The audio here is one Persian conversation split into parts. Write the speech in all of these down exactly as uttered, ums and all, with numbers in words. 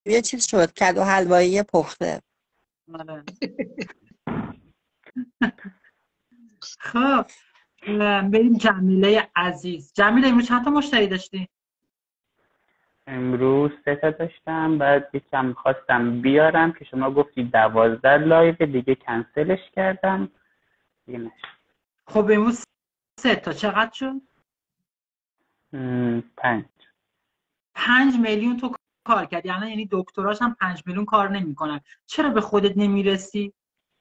یه چیز شد کدو حلوایی پخته. آره. خب بریم جمیله عزیز. جمیله امروز چند تا مشتری داشتی؟ امروز سه تا داشتم، بعد یکم خواستم بیارم که شما گفتی دوازده لایو دیگه کنسلش کردم دیگه نشد. خب امروز سه تا چقدر شد؟ م، پنج. پنج میلیون تو کار کردی. یعنی یعنی دکتراش هم پنج میلیون کار نمیکنن. چرا به خودت نمیرسی؟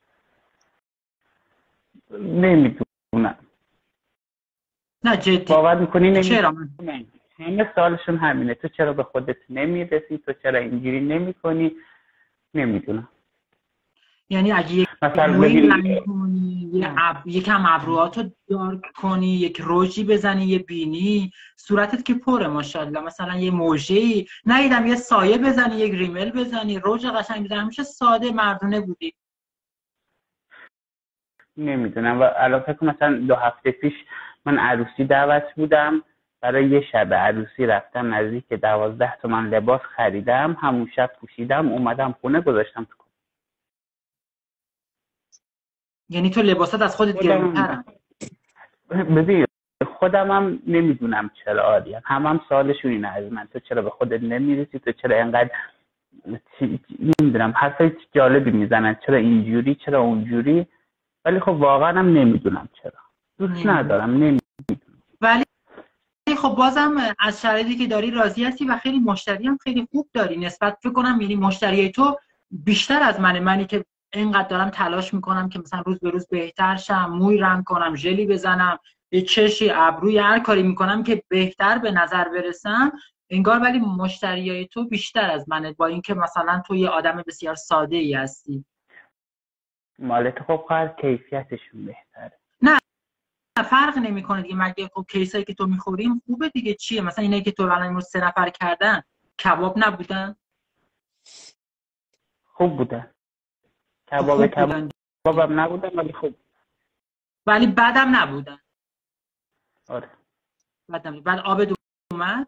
نمیدونم. نه جدی باور میکنی چرا؟ نمیدونم. همه سوالشون همینه، تو چرا به خودت نمیرسی، تو چرا اینجوری نمیکنی. نمیدونم. یعنی اگه یک مثلا موی ببین رنگ کنی، یه اب... یکم ابروهاتو دارک کنی، یک روژی بزنی، یه بینی، صورتت که پره ماشاءالله، مثلا یه موژه‌ای ندیدم یه سایه بزنی، یک ریمل بزنی، روژ قشنگ بزنی، همیشه ساده مردونه بودی. نمیدونم. و الان فکر کنم مثلا دو هفته پیش من عروسی دعوت بودم، برای یه شب عروسی رفتم نزدیک دوازده تومن لباس خریدم، همون شب پوشیدم اومدم خونه گذاشتم تو. یعنی تو لباسات از خودت گرون‌ترن. ببین خودم هم نمیدونم چرا آریم، هم هم سوالشون اینه از من، تو چرا به خودت نمیرسی، تو چرا اینقدر نمیدونم حرفای جالبی میزنن، چرا اینجوری چرا اونجوری، ولی خب واقعا هم نمیدونم چرا دوست ندارم. نمیدونم ولی خب بازم از شرایطی که داری راضی هستی و خیلی مشتری هم خیلی خوب داری نسبت فکر کنم، یعنی مشتری تو بیشتر از منه، منی که اینقدر دارم تلاش میکنم که مثلا روز به روز بهتر شم، موی رنگ کنم، ژلی بزنم، یه چشی، ابروی، هر کاری میکنم که بهتر به نظر برسم انگار، ولی مشتریای تو بیشتر از منه، با اینکه مثلا تو یه آدم بسیار ساده ای هستی. مالت خب هر کیفیتشون بهتره. نه فرق نمیکنه دیگه، مگه خب کیسایی که تو میخوریم خوبه دیگه، چیه مثلا اینایی که تو الان امروز سه نفر کردن کباب نبودن؟ خوب بودن. کباب خوب بودن کبابم نبودن ولی خوب، ولی بدم نبودن. آره. بدم بعد آب دو اومد؟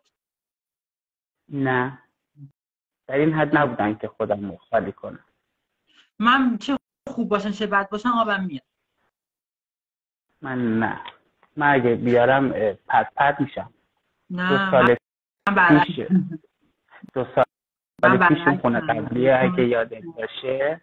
نه در این حد نبودن که خودم رو خالی کنم. من چه خوب باشن چه بد باشن آبم میاد. من نه، من اگه بیارم پد پد میشم. نه دو سال من پیش دو سال پیش خونه قبلیه اگه یادت باشه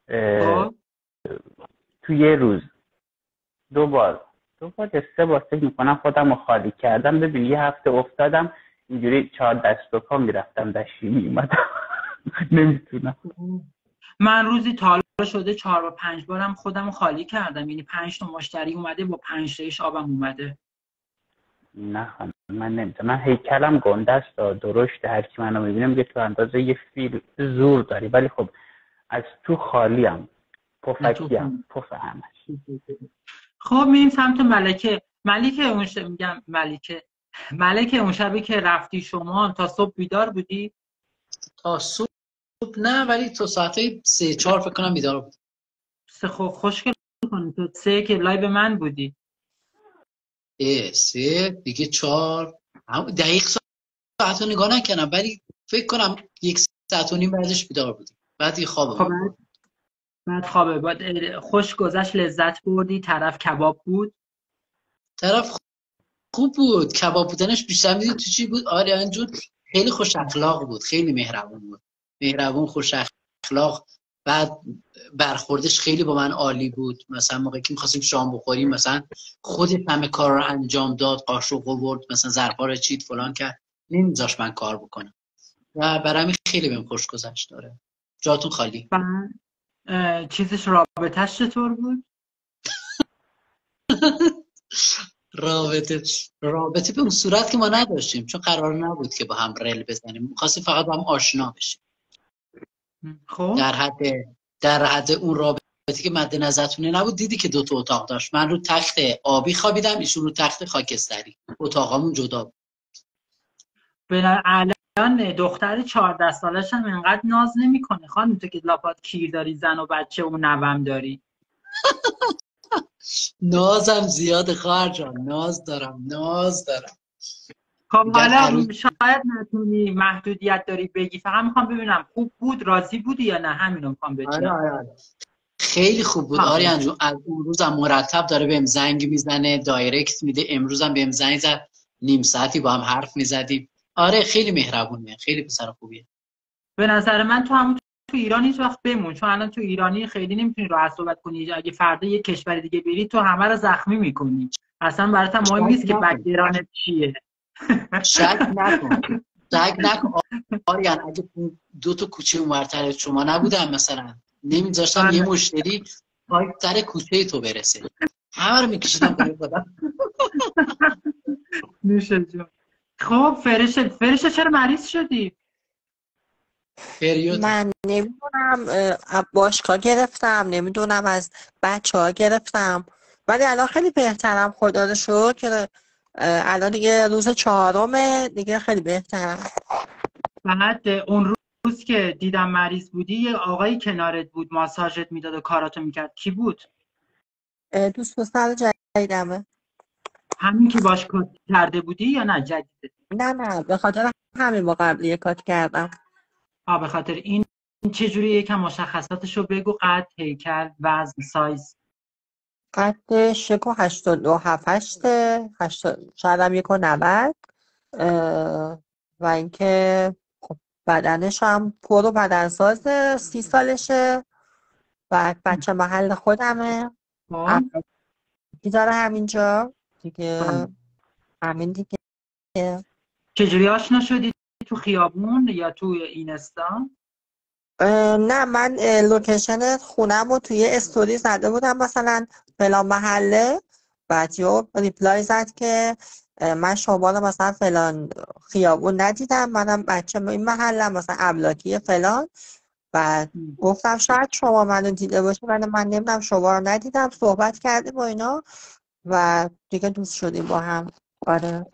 تو یه روز دو بار دو بار یا سه بار فکر میکنم خودم رو خالی کردم. ببین یه هفته افتادم اینجوری چهار دست و پا میرفتم دشتی میومدم. نمیتونم. من روزی تا شده چهار و پنج بارم خودم رو خالی کردم، یعنی پنج تا مشتری اومده با پنج تایش آبم اومده. نه خانم من نمیتونم. من هیکلم گنده است و درشت، هر کی منو میبینه میگه تو اندازه یه فیل زور داری، ولی خب از تو خالیم، پفکیم، پف همش. خب میریم سمت ملکه. ملکه اون شب میگم ملکه ملکه اون شبی که رفتی شما تا صبح بیدار بودی؟ تا صبح نه، ولی تا ساعت سه چهار فکر کنم بیدار بود. سه خب خوشگل کنی تو سه که لایو من بودی. اه سه دیگه چهار دقیق ساعت رو نگاه نکنم، ولی فکر کنم یک ساعت و نیم بعدش بیدار بودیم. بعد یه خوابه خب بعد خوابه بعد خوش گذشت، لذت بردی، طرف کباب بود. طرف خوب بود، کباب بودنش بیشتر میدونی تو چی بود؟ آریان جون خیلی خوش اخلاق بود، خیلی مهربون بود، مهربون خوش اخلاق. بعد برخوردش خیلی با من عالی بود. مثلا موقعی که می‌خواستیم شام بخوریم مثلا خودش همه کار رو انجام داد، قاشق آورد، مثلا ظرفا رو چید فلان کرد، نمیذاش من کار بکنم و برام خیلی بهم خوش گذشت. داره جاتون خالی. چیزش رابطه‌اش چطور بود؟ رابطه رابطه به اون صورت که ما نداشتیم، چون قرار نبود که با هم رل بزنیم، می‌خواستیم فقط با هم آشنا بشیم. خب در حد در حد اون رابطه که مد نظرتونه نبود. دیدی که دو تا اتاق داشت، من رو تخت آبی خوابیدم، ایشون رو تخت خاکستری، اتاقامون جدا بود. به الان دختر چهارده سالش هم اینقدر ناز نمیکنه خانم، تو که لاپات کیر داری، زن و بچه و نوام داری. نازم زیاد خواهر جان، ناز دارم ناز دارم. خب میگن حالا عروس. شاید نتونی، محدودیت داری بگی، فقط میخوام ببینم خوب بود، راضی بودی یا نه، همینو میخوام آره بدونم. آره آره خیلی خوب بود ها آریان اوکی. جون. از اون روزم مرتب داره بهم زنگ میزنه، دایرکت میده. امروزم بهم زنگ زد، نیم ساعتی با هم حرف میزدیم. آره خیلی مهربونه، خیلی پسر خوبیه. به نظر من تو همون تو ایران هیچ وقت بمون، چون الان تو ایرانی خیلی نمیتونی راحت صحبت کنی، اگه فردا یه کشور دیگه بری تو همه رو زخمی میکنی، اصلا برات هم مهم شک نیست که نکن، بک‌گراندت چیه. شک نکن، شک نکن آریان. اگه اون دو تا کوچه اونورتر شما نبودم مثلا، نمیذاشتم یه آره. مشتری پای سر کوچه تو برسه، همه رو میکشیدم کنیم خودم. نوشه جون. خب فرشه فرشه چرا مریض شدی؟ پریود. من نمیدونم، از باشگاه گرفتم، نمیدونم از بچه ها گرفتم، ولی الان خیلی بهترم خدا رو شکر که الان دیگه روز چهارمه دیگه، خیلی بهترم. بعد اون روز که دیدم مریض بودی یه آقایی کنارت بود ماساژت میداد و کاراتو میکرد، کی بود؟ دوست پسر جدیدمه. همین که باش کار کرده بودی یا نه جدیده؟ نه نه، به خاطر همین با قبلی یه کات کردم. آه به خاطر این. چجوری یکم مشخصاتشو بگو، قد، هیکل، وزن، سایز. قدش یک و هشتاد و دو هفت هشته هشتاد، شاید هم یک و نود. اه، و اینکه خب بدنش هم پر و بدنسازه، سی سالشه و بچه محل خودمه، خب عروسی داره همینجا دیگه، همین دیگه. چجوری آشنا شدی؟ تو خیابون یا تو اینستا؟ اه، نه، من اه، لوکیشن خونم رو توی استوری زده بودم مثلا فلان محله، بعد یه ریپلای زد که اه، من شما رو مثلا فلان خیابون ندیدم، منم بچه این محله مثلا املاکی فلان. بعد گفتم شاید شما منو دیده باشه ولی من نمیدونم، شما رو ندیدم، صحبت کردیم با اینا و دیگه دوست شدیم با هم. آره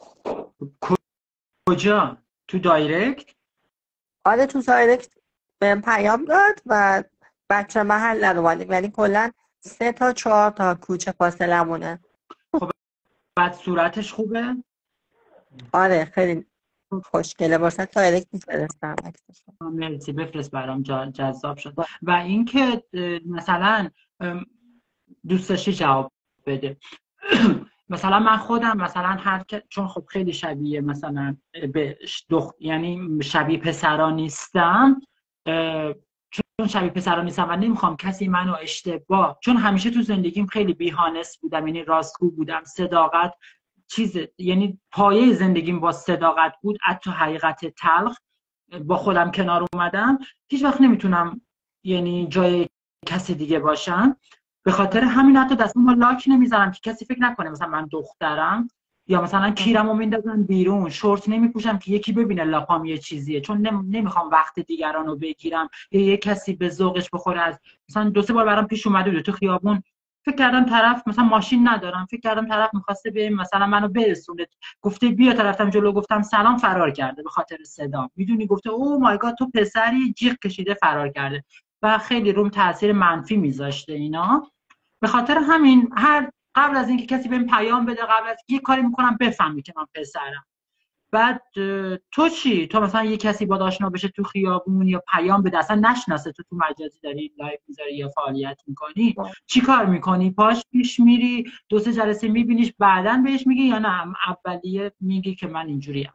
کجا؟ تو دایرکت؟ آره تو دایرکت بهم پیام داد و بچه محل رو اومدیم، یعنی کلا سه تا چهار تا کوچه فاصله مونه. خب بعد صورتش خوبه؟ آره خیلی خوشگله، واسه دایرکت میفرستم عکسشو. مرسی، بفرست برام، جا- جذاب شد. و اینکه اه، مثلا ام، دوست داشتی جواب بده. مثلا من خودم مثلا هر که چون خب خیلی شبیه مثلا به دخ... یعنی شبیه پسرا نیستم، اه، چون شبیه پسرا نیستم و نمیخوام کسی منو اشتباه، چون همیشه تو زندگیم خیلی بی‌هانست بودم، یعنی راستگو بودم، صداقت چیز، یعنی پایه زندگیم با صداقت بود، حتی حقیقت تلخ با خودم کنار اومدم، هیچ وقت نمیتونم یعنی جای کسی دیگه باشم. به خاطر همین حتی دستم لاک نمیزنم که کسی فکر نکنه مثلا من دخترم، یا مثلا کیرمو میندازن بیرون، شورت نمیپوشم که یکی ببینه لاپام یه چیزیه، چون نمیخوام وقت دیگران رو بگیرم یا یه کسی به ذوقش بخوره. از مثلا دو سه بار برام پیش اومده بود تو خیابون، فکر کردم طرف مثلا ماشین ندارم، فکر کردم طرف میخواسته به مثلا منو برسونه، گفته بیا، طرفتم جلو گفتم سلام، فرار کرده به خاطر صدا، میدونی، گفته او مای گاد تو پسری، جیغ کشیده فرار کرده و خیلی روم تاثیر منفی میذاشته اینا. به خاطر همین هر قبل از اینکه کسی بهم پیام بده، قبل از یه کاری میکنم بفهمی که من پسرم. بعد تو چی؟ تو مثلا یه کسی با آشنا بشه تو خیابون یا پیام بده، اصلا نشناسه، تو تو مجازی داری لایو میذاری یا فعالیت میکنی، چی کار میکنی؟ پاش پیش میری دو سه جلسه میبینیش بعدن بهش میگی یا نه اولیه میگی که من اینجوریم؟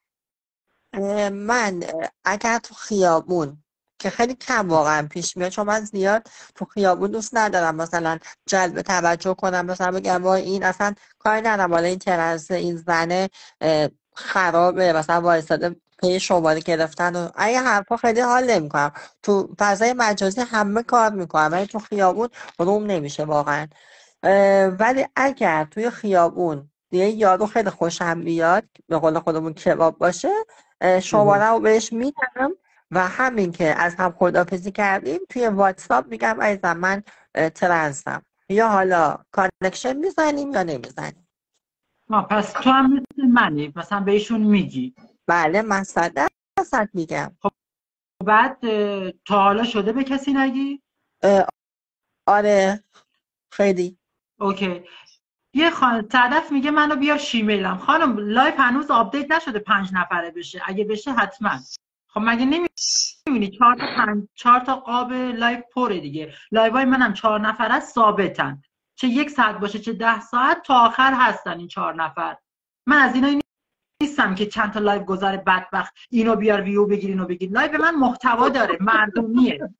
من اگر تو خیابون، که خیلی کم واقعا پیش میاد چون من زیاد تو خیابون دوست ندارم مثلا جلب توجه کنم، مثلا بگم وای این اصلا کاری ندارم حالا این ترنسه، این زنه خرابه، مثلا وایساده پی شماره گرفتن و اگه حرفا خیلی حال نمیکنم. تو فضای مجازی همه کار میکنم ولی تو خیابون روم نمیشه واقعا. ولی اگر توی خیابون یه یارو خیلی خوشم بیاد، به قول خودمون کباب باشه، شماره رو بهش میدم و همین که از هم خداحافظی کردیم توی واتساپ میگم عزیزم من ترنسم، یا حالا کانکشن میزنیم یا نمیزنیم. ما پس تو هم مثل منی، مثلا بهشون میگی؟ بله من صد درصد میگم. بعد تا حالا شده به کسی نگی؟ آره خیلی. اوکی. یه خانم صدف میگه منو بیار شیمیلم. خانم لایف هنوز آپدیت نشده پنج نفره بشه، اگه بشه حتما. خب مگه نمیبینی چهار تا پنج چهار تا قاب لایف پره دیگه. لایوای منم چهار نفره ثابتن، چه یک ساعت باشه چه ده ساعت تا آخر هستن این چهار نفر. من از اینا نیستم که چند تا لایو گذاره بدبخت اینو بیار ویو بگیر اینو بگیر. لایو من محتوا داره، مردمیه.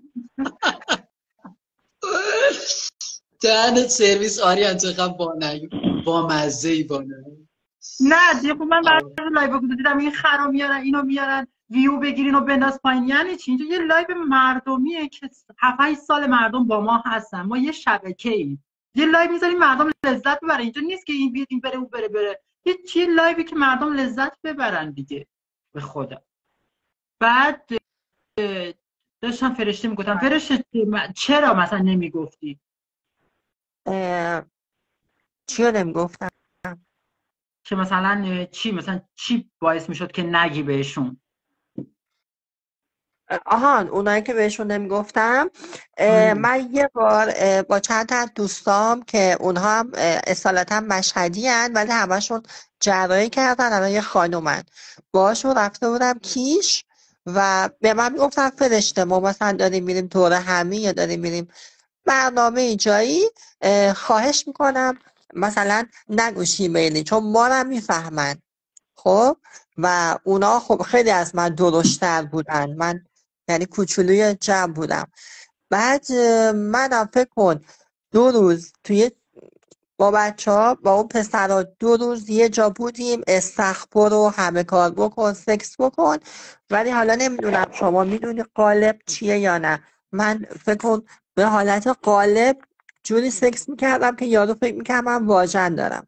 دهنت سرویس آریان، چقدر با نگ با مزه ای با نگ. نه دیگه من بعد لایو دیدم این خرا میارن اینو میارن ویو بگیرین و بنداز پایین. یعنی چی؟ اینجا یه لایو مردمیه که هفت هشت سال مردم با ما هستن، ما یه شبکه‌ای یه لایو میذاریم مردم لذت ببرن. اینجا نیست که این بیاد این بره اون بره بره. یه چیه لایوی که مردم لذت ببرن دیگه، به خدا. بعد داشتم فرشته میگفتم فرشته چرا مثلا نمیگفتی؟ چی رو نمیگفتم؟ که مثلا چی مثلا چی باعث میشد که نگی بهشون؟ آهان اونایی که بهشون نمیگفتم، من یه بار با چند تا دوستام که اونها هم اصالتا مشهدی هن ولی همشون جراحی کردن، الان یه خانومن، باشون رفته بودم کیش و به من میگفتن فرشته ما مثلا داریم میریم دور همی یا داریم میریم برنامه جایی، خواهش میکنم مثلا نگو شیمیلی چون ما رو میفهمن. خب و اونا خب خیلی از من درشتر بودن، من یعنی کوچولوی جمع بودم. بعد منم فکر کن دو روز توی با بچه ها با اون پسرها دو روز یه جا بودیم، استخبار و همه کار بکن سکس بکن. ولی حالا نمیدونم شما میدونی قالب چیه یا نه. من فکر کن به حالت قالب جوری سکس میکردم که یارو فکر میکرد من واژن دارم.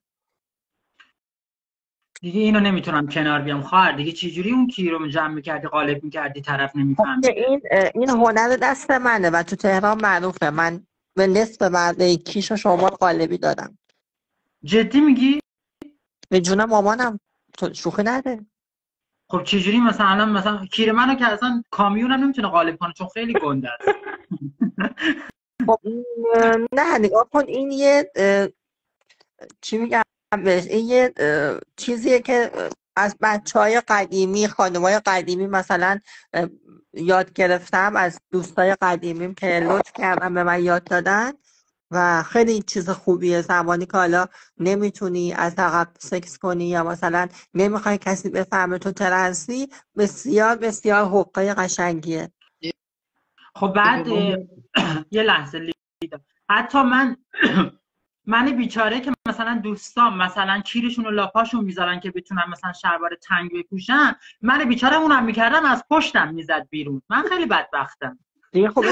دیگه اینو نمیتونم کنار بیام خواهر. دیگه چه جوری اون کی رو جمع میکردی قالب میکردی طرف نمیفهمه؟ این این هنر دست منه و تو تهران معروفه. من به نصف مرده کیش و شما قالبی دادم. جدی میگی؟ به جون مامانم، شوخی نده. خب چه جوری مثلا مثلا کیر منو که اصلا کامیونم نمیتونه قالب کنه چون خیلی گنده است. خب نه نگاه کن این یه چی میگم بهش، این یه چیزیه که از بچهای قدیمی خانمای قدیمی مثلا یاد گرفتم، از دوستای قدیمیم که لطف کردن به من یاد دادن و خیلی چیز خوبیه. زمانی که حالا نمیتونی از عقب سکس کنی یا مثلا نمیخوای کسی بفهمه تو ترنسی، بسیار بسیار حقه قشنگیه. خب بعد یه لحظه لیدا، حتی من من بیچاره که مثلا دوستام مثلا کیرشون و لاپاشون میذارن که بتونن مثلا شلوار تنگ بپوشن، من بیچاره اونم میکردم از پشتم میزد بیرون. من خیلی بدبختم دیگه خب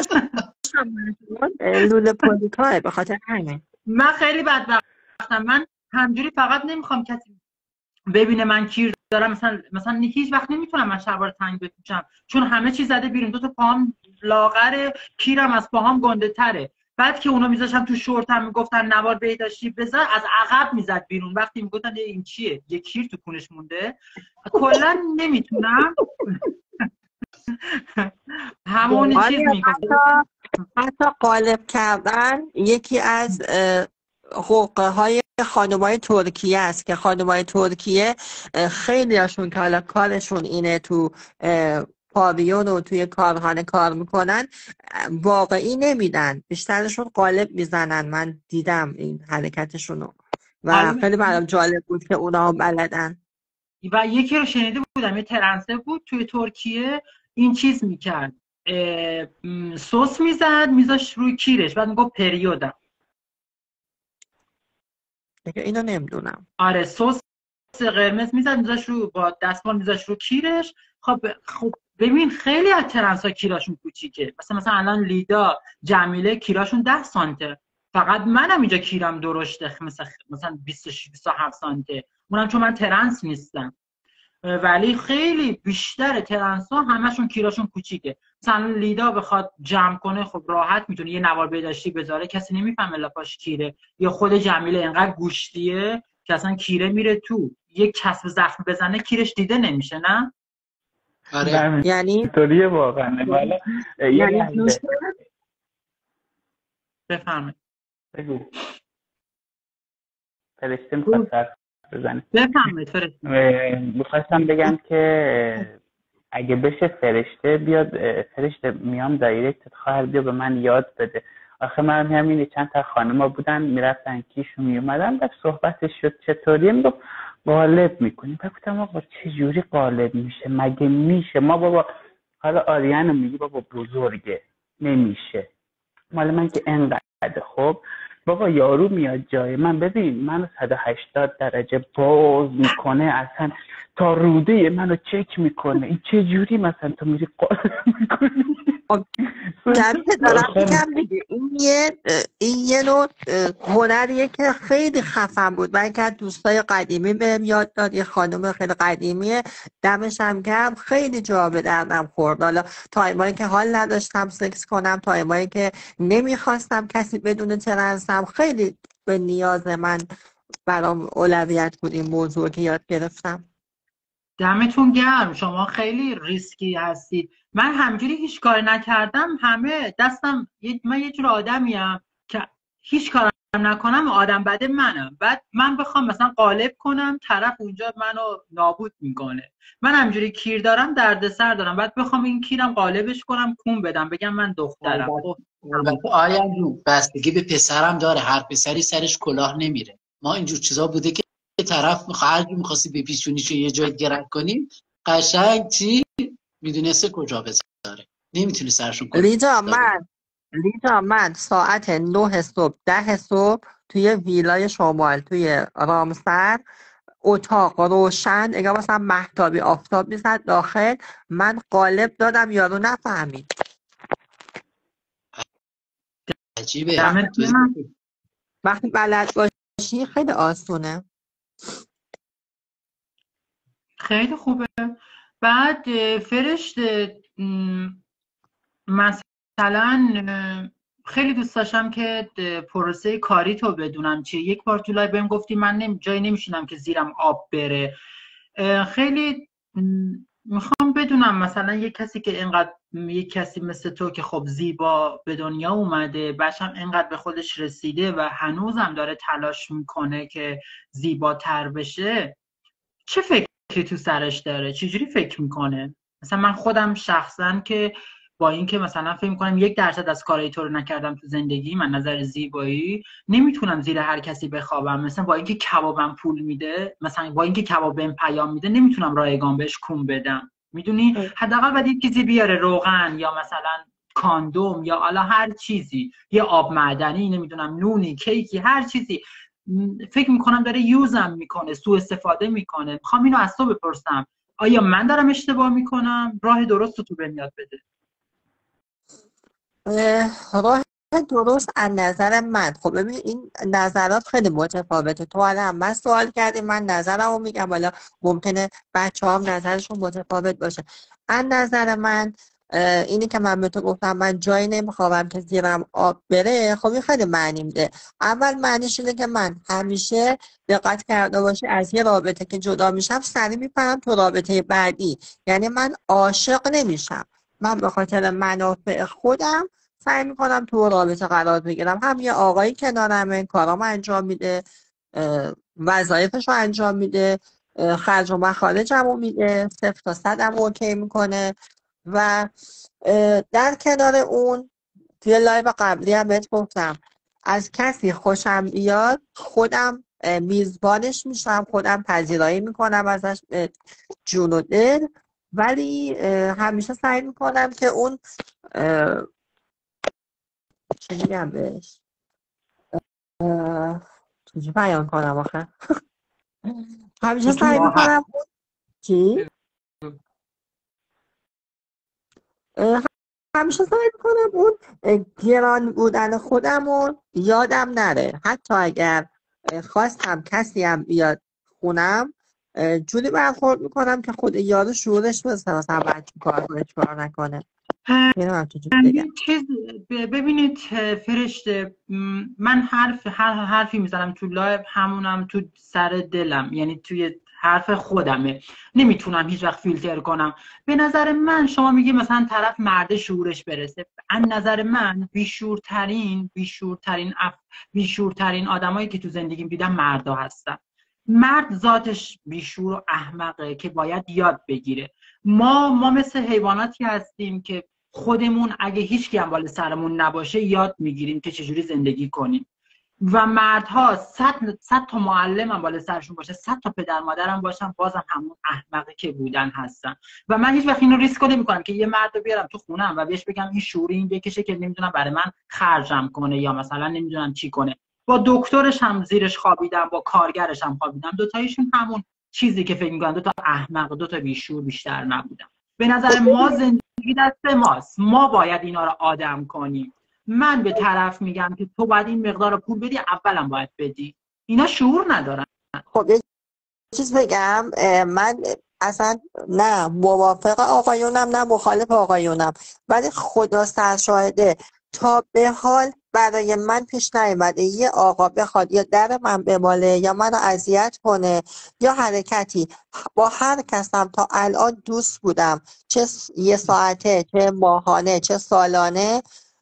لوله پولیکاه به خاطر همین من خیلی بدبختم. من همجوری فقط نمیخوام کسی ببینه من کیر دارم. مثلا مثلا هیچ وقت نمیتونم من شلوار تنگ بپوشم چون همه چیز زده بیرون، دو تا پاهم لاغره، کیرم از پاهام گنده تره. بعد که اونا میذاشتم تو شورتم میگفتن نوار بهداشتی بذار، از عقب میزد بیرون. وقتی میگفتن این چیه یه کیر تو کونش مونده. کلا نمیتونم همون چیز میکنم. حتی قالب کردن یکی از حقوقه های خانمای ترکیه است که خانمای ترکیه خیلی هاشون که حالا کارشون اینه تو پاویون و توی کارخانه کار میکنن واقعی نمیدن، بیشترشون قالب میزنن. من دیدم این حرکتشونو و خیلی برام جالب بود که اونا بلدن. و یکی رو شنیده بودم یه ترنسه بود توی ترکیه این چیز میکرد، سس میزد میذاش روی کیرش بعد میگفت پریودم. اینو نمیدونم. آره سس قرمز میزد میذاش رو با دستمال میذاش رو کیرش. خب خب ببین خیلی از ترنس‌ها کیراشون کوچیکه. مثلا مثلا الان لیدا جمیله کیراشون ده سانته، فقط منم اینجا کیرم درشته مثلا مثلا بیست و شش بیست و هفت سانته، اونم چون من ترنس نیستم. ولی خیلی بیشتر ترنس‌ها همشون کیراشون کوچیکه. مثلا لیدا بخواد جمع کنه خب راحت میتونه یه نوار بهداشتی بذاره کسی نمیفهمه لاپاش کیره. یا خود جمیله اینقدر گوشتیه که اصلا کیره میره تو، یک کسب زخم بزنه کیرش دیده نمیشه. نه آره یعنی اینطوریه واقعا. والا یعنی بفهمه بگو. فرشته میخواد حرف بزنه. بفرمایید فرشته. میخواستم بگم که اگه بشه فرشته بیاد، فرشته میام دایرکت خواهر بیا به من یاد بده. آخه من همینه چند تا خانما بودن میرفتن کیشو میومدن بعد صحبتش شد چطوری، میگفت قالب میکنیم. بعد گفتم آقا چه جوری قالب میشه؟ مگه میشه؟ ما بابا حالا آریانو میگی بابا بزرگه نمیشه، مال من که انقدر خب بابا یارو میاد جای من، ببین منو صد و هشتاد درجه باز میکنه، اصلا تا روده منو چک میکنه. این چه جوری مثلا تو میری قالب میکنی؟ جمعی که دارم میگم دیگه این یه این یه نوع هنریه که خیلی خفن بود. من که از دوستای قدیمی بهم یاد داد، یه خانم خیلی قدیمیه، دمش هم گرم، خیلی جا به دردم خورد. حالا تایمایی که حال نداشتم سکس کنم، تایمایی که نمیخواستم کسی بدون ترنسم، خیلی به نیاز من برام اولویت بود این موضوع که یاد گرفتم. دمتون گرم، شما خیلی ریسکی هستید. من همجوری هیچ کار نکردم، همه دستم، من یه جور آدمیم که هیچ کارم نکنم آدم بده منم. بعد من بخوام مثلا قالب کنم طرف اونجا منو نابود میکنه. من همجوری کیر دارم دردسر دارم، بعد بخوام این کیرم قالبش کنم کون بدم بگم من دخترم. البته آریان جون بستگی به پسرم داره، هر پسری سرش کلاه نمیره. ما اینجور چیزا بوده که طرف خرج می‌خواستی به پیشونیشو یه جای گرد کنیم قشنگ چی میدونسته کجا بذاره، نمیتونی سرشون کنی. لیجا من لیجا من ساعت نه صبح ده صبح توی ویلای شمال توی رامسر، اتاق روشن، اگه مثلا مهتابی آفتاب میزد داخل، من قالب دادم یارو نفهمید. عجیبه. وقتی بلد باشی خیلی آسونه. خیلی خوبه. بعد فرشته مثلا خیلی دوست داشتم که پروسه کاری تو بدونم چیه. یک بار تو لایو بهم گفتی من نمی جایی نمیشینم که زیرم آب بره. خیلی میخوام بدونم مثلا یک کسی که اینقدر، یک کسی مثل تو که خب زیبا به دنیا اومده، بچم اینقدر به خودش رسیده و هنوزم داره تلاش میکنه که زیباتر بشه، چه فکری تو سرش داره؟ چجوری فکر میکنه؟ مثلا من خودم شخصا که با اینکه مثلا فکر میکنم یک درصد از کارهای تو رو نکردم تو زندگی، من نظر زیبایی نمیتونم زیر هر کسی بخوابم. مثلا با اینکه کبابم پول میده، مثلا با اینکه کباب بهم پیام میده، نمیتونم رایگان بهش کون بدم. میدونی حداقل باید یک چیزی بیاره، روغن یا مثلا کاندوم یا حالا هر چیزی، یه آب معدنی، نمیدونم نونی، کیکی، هر چیزی. فکر میکنم داره یوزم میکنه، سوء استفاده میکنه. میخوام اینو از تو بپرسم، آیا من دارم اشتباه میکنم؟ راه درست رو تو بهم یاد بده. راه درست از نظر من، خب ببین این نظرات خیلی متفاوته. تو الان من سوال کردی، من نظرمو میگم، حالا ممکنه بچه هم نظرشون متفاوت باشه. از نظر من اینی که من به تو گفتم من جایی نمیخوام که زیرم آب بره، خب این خیلی معنی میده. اول معنیش اینه که من همیشه دقت کرده باشی از یه رابطه که جدا میشم سریع میپرم تو رابطه بعدی. یعنی من عاشق نمیشم، من به خاطر منافع خودم سعی میکنم تو رابطه قرار بگیرم. هم یه آقایی کنارمه، کارامو انجام میده، وظایفشو انجام میده، خرج و مخارجمو میده، صفر تا صدم اوکی میکنه. و در کنار اون توی لایو قبلی هم بهت گفتم از کسی خوشم بیاد خودم میزبانش میشم، خودم پذیرایی میکنم ازش جون و دل، ولی همیشه سعی میکنم که اون چی میگم بهش چیزی بیان کنم آخه همیشه سعی میکنم اون چی؟ همیشه سعی میکنم اون گران بودن خودمون یادم نره. حتی اگر خواستم کسی هم بیاد خونم، جوری برخورد میکنم که خود یارو شعورش برسه مثلا باید چی کار کنه چی کار نکنه. چیز ببینید فرشته، من حرف هر حرفی میزنم تو لایو همونم تو سر دلم، یعنی توی حرف خودمه، نمیتونم هیچ وقت فیلتر کنم. به نظر من شما میگی مثلا طرف مرد شعورش برسه، از نظر من بیشورترین بیشورترین اف... بیشورترین آدمایی که تو زندگیم دیدم مردا هستن. مرد ذاتش بیشور و احمقه که باید یاد بگیره. ما ما مثل حیواناتی هستیم که خودمون اگه هیچ کی هم بالا سرمون نباشه یاد میگیریم که چجوری زندگی کنیم. و مردها صد صد تا معلم هم بالا سرشون باشه، صد تا پدر مادرم باشن، بازم همون احمقی که بودن هستن. و من هیچ وقت اینو ریسک نمی‌کنم که یه مرد رو بیارم تو خونم و بهش بگم این شعوری این بکشه که نمیدونم برای من خرجم کنه یا مثلا نمیدونم چی کنه. با دکترش هم زیرش خوابیدم، با کارگرش هم خوابیدم، دو تایشون همون چیزی که فکر می‌کنن، دو تا احمق، دو تا بیشور بیشتر نبودن. به نظر ما زندگی دست ماست، ما باید اینا رو آدم کنیم. من به طرف میگم که تو باید این مقدار پول بدی، اولم باید بدی. اینا شعور ندارن. خب یه چیز بگم، من اصلا نه موافق آقایونم نه مخالف آقایونم، ولی خدا سرشاهده تا به حال برای من پیش نیومده یه آقا بخواد یا در من بماله یا منو اذیت کنه یا حرکتی. با هر کسم تا الان دوست بودم، چه یه ساعته چه ماهانه چه سالانه.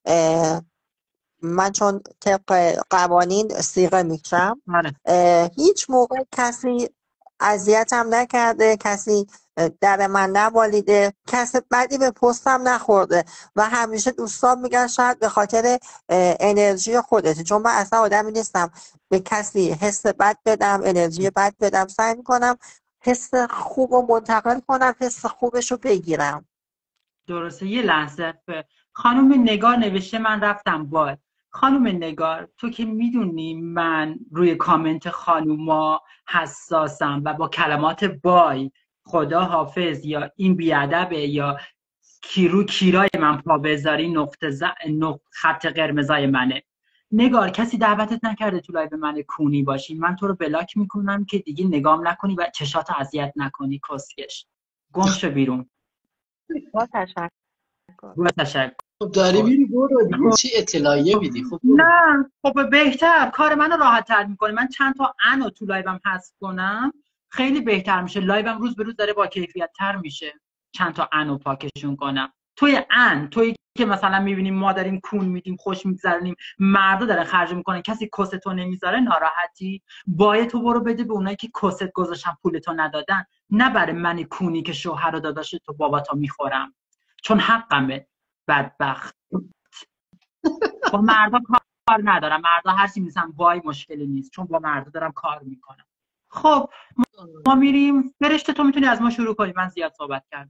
من چون طبق قوانین صیغه میشم، هیچ موقع کسی اذیتم نکرده، کسی در من نبالیده، کسی بدی به پستم نخورده و همیشه دوستان میگن شاید به خاطر انرژی خودته، چون من اصلا آدمی نیستم به کسی حس بد بدم، انرژی بد بدم. سعی میکنم حس خوب رو منتقل کنم، حس خوبش رو بگیرم. درسته. یه لحظه خانم نگار نوشته من رفتم باد. خانم نگار تو که میدونی من روی کامنت خانوما حساسم و با کلمات بای، خدا حافظ یا این بیادبه یا کیرو کیرای من پا بذاری نقطه ز... نقطه خط قرمزای منه. نگار کسی دعوتت نکرده تو لایو من کونی باشی، من تو رو بلاک میکنم که دیگه نگام نکنی و چشاتو اذیت نکنی. کسکش گم شو بیرون. با تشکر. با تشکر. خب داری میری برو دیگه، چی اطلاعیه میدی؟ خب نه خب بهتر کار منو راحت تر میکنه. من چند تا انو تو لایوم حذف کنم خیلی بهتر میشه. لایوم روز به روز داره با کیفیت تر میشه. چند تا انو پاکشون کنم. توی ان توی که مثلا میبینیم ما داریم کون میدیم خوش میگذرونیم، مردا دارن خرج میکنن، کسی کستو نمیذاره، ناراحتی باید تو برو بده به اونایی که کست گذاشتن پولتو ندادن، نه برای من کونی که شوهر و داداش تو باباتو میخورم چون حقمه. بدبخت. با مردا کار ندارم، مردا هر چی میسن وای مشکلی نیست چون با مردا دارم کار میکنم. خب ما میریم. فرشته تو میتونی از ما شروع کنی، من زیاد صحبت کردم.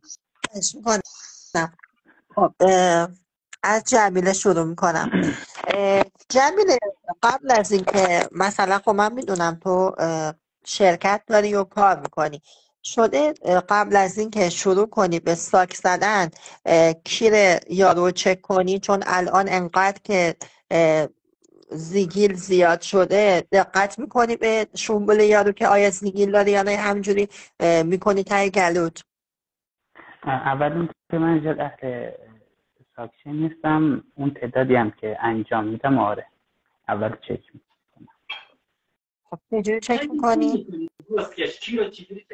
خب از جمیله شروع میکنم. جمیله قبل از اینکه مثلا خب من میدونم تو شرکت داری و کار میکنی، شده قبل از اینکه شروع کنی به ساک زدن کیر یارو چک کنی؟ چون الان انقدر که زیگیل زیاد شده دقت میکنی به شنبول یارو که آیا زیگیل داره یا نه همجوری میکنی تای گلوت؟ اول که من جد اهل ساکشن نیستم، اون تعدادی هم که انجام میدم آره اول چک میکنم. خب چجوری چک میکنی؟ چی رو چجوری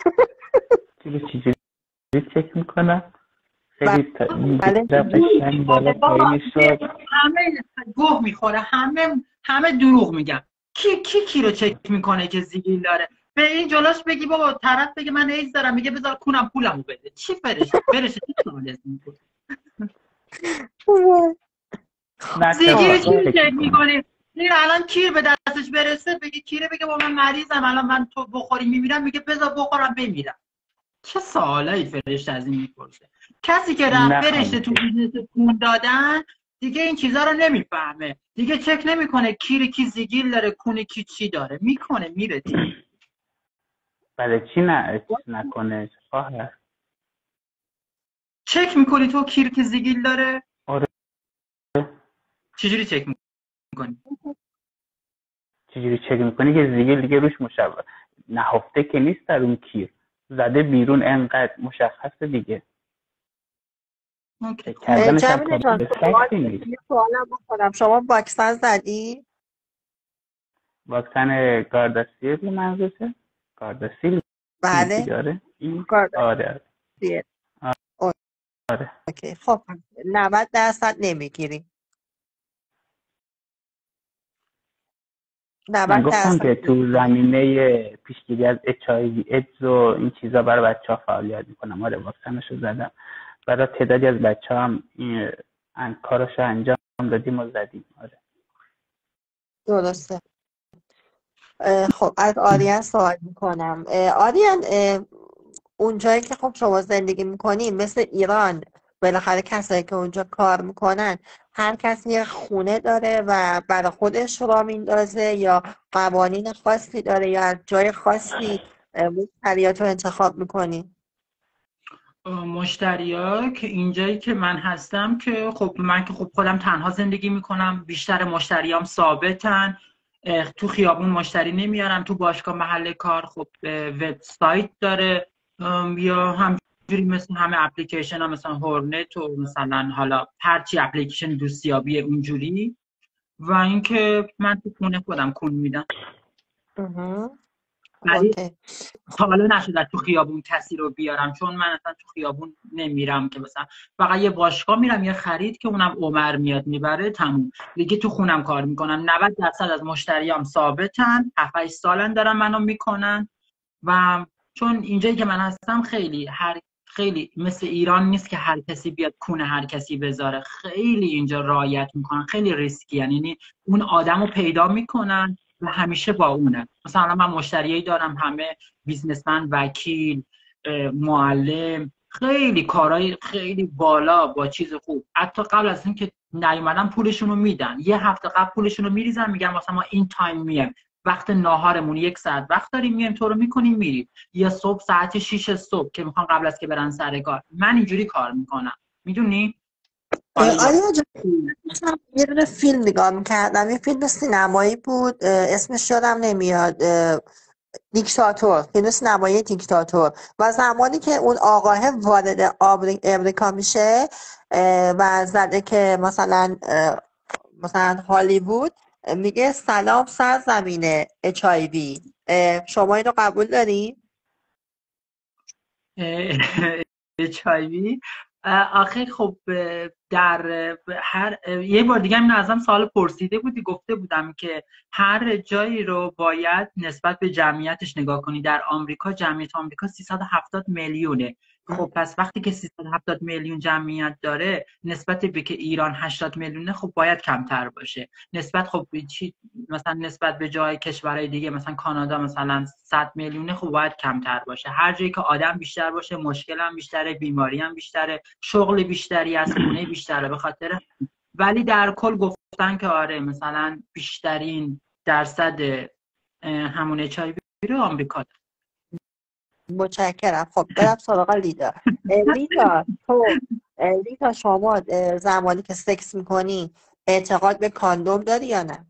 چک میکنم؟ خیلی تا این بالا پایینی شد. همه گوه میخوره، همه همه دروغ میگن. کی کی کی رو چک میکنه که زیگیل داره؟ به این جلاش بگی بابا طرف بگه من ایز دارم، میگه بذار کونم پولمو بده. چی فرشه فرشه چی سوال میکنه؟ زیگیل چی چک میکنه؟ این الان کیر به دستش برسه بگه کیره بگه با من مریضم الان من تو بخوری میمیرم، میگه بذار بخورم بمیرم. چه سوالایی فرشته از این میپرسه؟ کسی که رفت فرشته تو بیزنس کون دادن دیگه این چیزا رو نمیفهمه، دیگه چک نمیکنه کیر کی زیگیل داره کون کی چی داره، میکنه میره دیگه. برای چی نه نکنه؟ خواهر چک میکنی تو کیر کی زیگیل داره؟ آره. چجوری چک میکنی؟ چجوری چک میکنی که زیگیل دیگه روش مشابه نهفته که نیست در اون کیر، زده بیرون انقدر مشخصه دیگه. جمیله جان یه سوالم بکنم، شما واکسن زدی؟ واکسن گارداسیل منظورته؟ گارداسیل بله داره این کار داره. آره دیگه. آره اوکی خب نود درصد نمیگیری. من نود گفتم درصد که تو زمینه پیشگیری از اچ آی وی ایدز و این چیزا برای بچه ها فعالیت میکنم. آره واکسنشو زدم. برای تعدادی از بچه ها هم این ان- کاراشو انجام دادیم و زدیم. آره درسته. اه، خب از آریان سوال میکنم. آریان اه، اونجایی که خب شما زندگی میکنین مثل ایران بالاخره کسایی که اونجا کار میکنن هر کسی یه خونه داره و برای خودش راه میندازه یا قوانین خاصی داره یا از جای خاصی اه، مشتریات رو انتخاب میکنین؟ مشتریا که اینجایی که من هستم که خب من که خب خودم تنها زندگی میکنم، بیشتر مشتریام ثابتن. اه، تو خیابون مشتری نمیارم. تو باشگاه محل کار خب اه، وبسایت داره، ام، یا همجوری مثل همه اپلیکیشن ها مثلا هورنت و مثلا حالا هرچی اپلیکیشن دوستیابی اونجوری. و اینکه من تو خونه خودم کون میدم. مهم. ولی اوکی. تا حالا نشده تو خیابون کسی رو بیارم، چون من اصلا تو خیابون نمیرم که مثلا فقط یه باشگاه میرم یه خرید که اونم عمر میاد میبره تموم دیگه. تو خونم کار میکنم. نود درصد از مشتریام ثابتن، هفت هشت سالن دارن منو میکنن. و چون اینجایی که من هستم خیلی هر خیلی مثل ایران نیست که هر کسی بیاد کونه هر کسی بذاره. خیلی اینجا رعایت میکنن، خیلی ریسکی، یعنی اون آدمو پیدا میکنن و همیشه با اونه. مثلا من مشتریایی دارم همه بیزنسمن، وکیل، معلم، خیلی کارهای خیلی بالا با چیز خوب. حتی قبل از اینکه نیومدن پولشون رو میدن، یه هفته قبل پولشون رو میریزن، میگن مثلا ما این تایم میایم، وقت ناهارمون یک ساعت وقت داریم میایم تو رو میکنیم میریم. یا صبح ساعت شش صبح که میخوان قبل از که برن سر کار. من اینجوری کار میکنم، میدونی؟ حالا یا آیا مثلا یه دونه فیلم نگاه میکردم، یه فیلم سینمایی بود اه، اسمش یادم نمیاد، اه، دیکتاتور، فیلم سینمایی دیکتاتور. و زمانی که اون آقاه وارد آمری- امریکا میشه اه، و زده که مثلا اه، مثلا هالیوود اه، میگه سلام سرزمین اچ آی وی. شما اینو قبول داری؟ اچ آی وی. آخه خب در هر یه بار دیگه من ازم سوال پرسیده بودی، گفته بودم که هر جایی رو باید نسبت به جمعیتش نگاه کنی. در آمریکا جمعیت آمریکا سیصد و هفتاد میلیونه. خب پس وقتی که سیصد و هفتاد میلیون جمعیت داره نسبت به که ایران هشتاد میلیونه، خب باید کمتر باشه. نسبت خب چی مثلا نسبت به جای کشورهای دیگه مثلا کانادا مثلا صد میلیونه، خب باید کمتر باشه. هر جایی که آدم بیشتر باشه مشکل هم بیشتره، بیماری هم بیشتره، شغل بیشتری از خونه بیشتره. به خاطر ولی در کل گفتن که آره مثلا بیشترین درصد همون اچ آی وی رو آمریکا داره. متشکرم. خب برم سراغ لیدا. اه، لیدا تو اه، لیدا شما اه، زمانی که سکس میکنی اعتقاد به کاندوم داری یا نه؟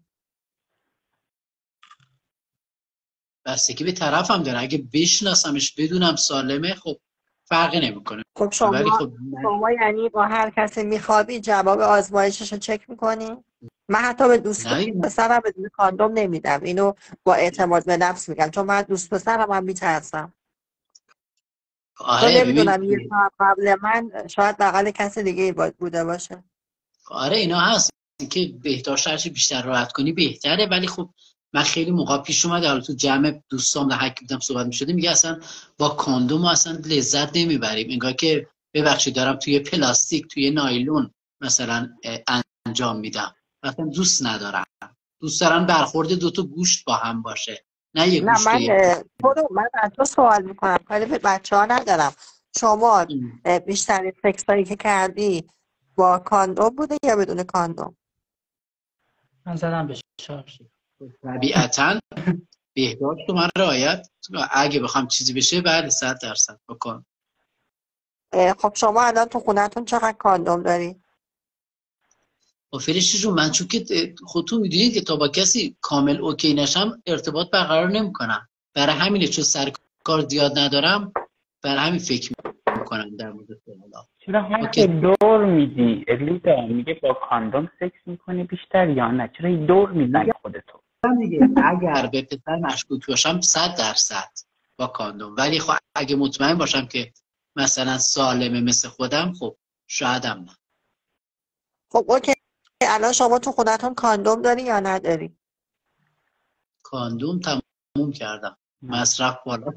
بستگی به طرفم داره. اگه بشناسمش بدونم سالمه خب فرقی نمیکنه. خب ولی شما خب شما یعنی با هر کسی میخوابی جواب آزمایشش رو چک میکنی؟ من حتی به دوست نه پسرم بدون کاندوم نمیدم. اینو با اعتماد به نفس میگم، چون من دوست پسرم هم میترسم. چون آره ببین، نمیدونم یه ساعت قبل من شاید بغل کسی دیگه ای بوده باشه. آره اینا هست که بهداشت هرچی بیشتر راحت کنی بهتره. ولی خب من خیلی موقع پیش اومده، حالا تو جمع دوستام در حق بودم صحبت می‌شده، میگه اصلا با کاندوم اصلا لذت نمیبریم، انگار که ببخشید دارم توی پلاستیک توی نایلون مثلا انجام میدم. مثلا دوست ندارم، دوست دارم برخورد دو تا گوشت با هم باشه، نه یه نه گوشت و من یه اه، تو رو من از تو سوال میکنم، کاری به بچه ها ندارم. شما این. اه، بیشترین سکس هایی که کردی با کاندوم بوده یا بدون کاندوم؟ من زدم به شارژ. طبیعتاً بهداشت رو من رعایت، اگه بخوام چیزی بشه بعد صد درصد بکن. اه، خب شما الان تو خونتون چقدر کاندوم داری؟ فرشته جون من چون که خودتون میدونید که تا با کسی کامل اوکی نشم ارتباط برقرار نمیکنم. برای همینه چون سر کار زیاد ندارم، برای همین فکر میکنم در مورد سوالا. چرا حرف اوکی دور میدی الیدا؟ میگه با کاندوم سکس میکنی بیشتر یا نه؟ چرا دور میزنی خودتو؟ دیگه اگر به پسر مشکوک باشم صد درصد با کاندوم. ولی خب اگه مطمئن باشم که مثلا سالمه مثل خودم، خب شایدم نه. خب اوکی، الان شما تو خودتون کاندوم داری یا نداری؟ کاندوم تموم کردم، مصرف بالا.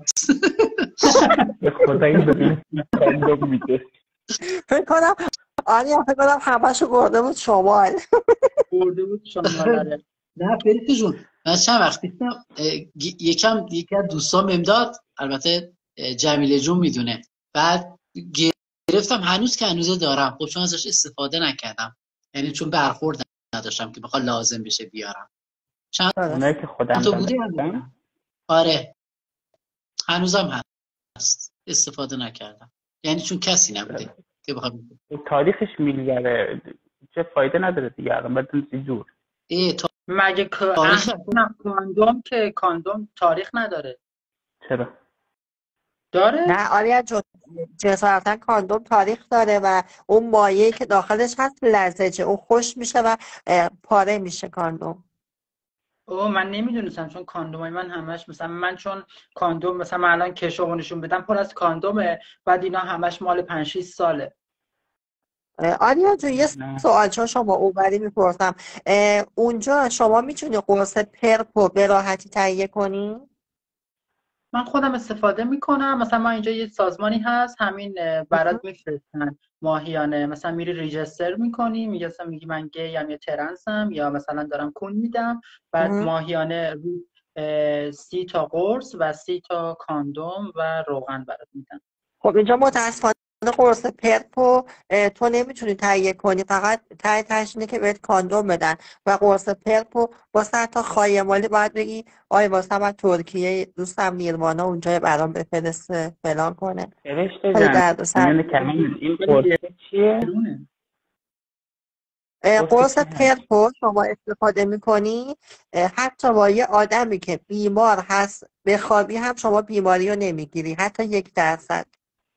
به خدا این ببین کاندوم میده. فکر کنم آریا فکر کنم همه‌شو برده بود شمال. برده بود شمال. نه فریده جون، من چند وقت پیشم یکم یکی از دوستام امداد، البته جمیله جون میدونه، بعد گرفتم هنوز که هنوز دارم. خب چون ازش استفاده نکردم، یعنی چون برخورد نداشتم که بخواد لازم بشه بیارم. چند اونایی که خودم تا بوده دارم. آره هنوزم هست، استفاده نکردم، یعنی چون کسی نبوده که بخوام. تاریخش میگذره، چه فایده نداره دیگه. الان بدون سی جور تا... مگه تاریخ کاندوم که کاندوم تاریخ نداره؟ چرا؟ داره؟ نه آریا جون، جسارتا کاندوم تاریخ داره و اون مایعی که داخلش هست لزجه، اون خوش میشه و پاره میشه کاندوم. اوه من نمیدونستم، چون کاندومای من همش مثلا من چون کاندوم مثلا من الان کشو نشون بدم پر از کاندومه، بعد اینا همش مال پنج شش ساله. آریا جون یه سوال چون شما اوبری میپرسم، اونجا شما میتونی قرص پرپو به راحتی تهیه کنی؟ من خودم استفاده میکنم، مثلا ما اینجا یه سازمانی هست همین برات میفرستن ماهیانه، مثلا میری ریجستر میکنی، میگه مثلا میگی من گی ام یا ترنسم یا مثلا دارم کون میدم، بعد ماهیانه سی تا قرص و سی تا کاندوم و روغن برات میدن. خب اینجا متاسفانه قرص پرپو تو نمیتونی تهیه کنی، فقط ته تهش اینه که بهت کاندوم بدن و قرص پرپو واسه تا خایمالی باید بگی آی واسه من ترکیه دوستم نیروانا اونجا برام بفرسته فلان کنه. فرشته جان این قرص چیه؟ قرص پرپو شما استفاده میکنی حتی با یه آدمی که بیمار هست بخوابی هم شما بیماری رو نمیگیری، حتی یک درصد.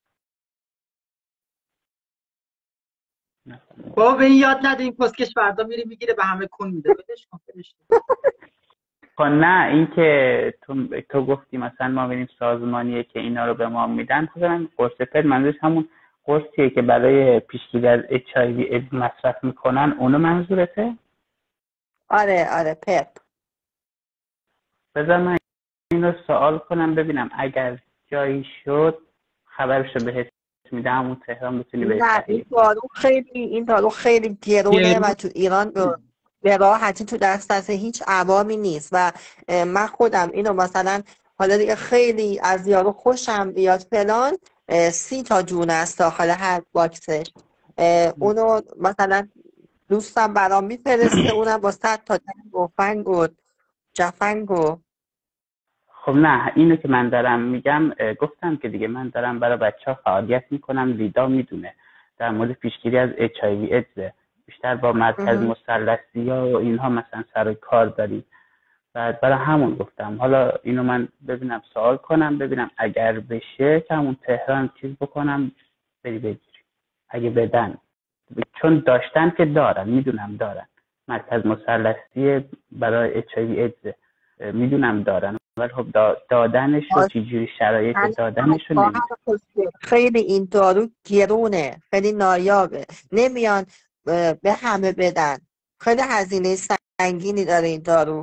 بابا به این یاد نده، این پسکش فردا میری میگیره به همه کون میده. بدش کن فرشته. خب نه این که تو تو گفتی مثلا ما بریم سازمانیه که اینا رو به ما میدن، خب من قرص پرپ منظورش همون قرصیه که برای پیشگیری از اچ آی وی ایدز مصرف میکنن، اونو منظورته؟ آره آره پرپ. بذار من اینو سوال کنم ببینم اگر جایی شد خبرشو بهت میدم، اون تهران بتونی بهش. نه این دارو خیلی این دارو خیلی گرونه و تو ایران به راحتی تو دسترس هیچ عوامی نیست و من خودم اینو مثلا حالا دیگه خیلی از یارو خوشم بیاد فلان، سی تا جون است داخل هر باکسش، اونو مثلا دوستم برام میفرسته، اونم با صد تا گفنگ و جفنگ و. خب نه اینو که من دارم میگم، گفتم که دیگه من دارم برای بچه ها فعالیت میکنم، لیدا میدونه در مورد پیشگیری از اچ آی وی ایدز، بیشتر با مرکز مثلثی ها و اینها مثلا سر کار داریم، بعد برای همون گفتم حالا اینو من ببینم سوال کنم ببینم اگر بشه که همون تهران چیز بکنم بری بگیری اگه بدن، چون داشتن که دارن میدونم دارن مرکز مثلثی برای اچ آی وی ایدز میدونم دارن، ولی خب دادنش و چجوری شرایط دادنش رو نمیدونم. خیلی این دارو گرونه، خیلی نایابه، نمیان به همه بدن، خیلی هزینه سنگینی داره این دارو.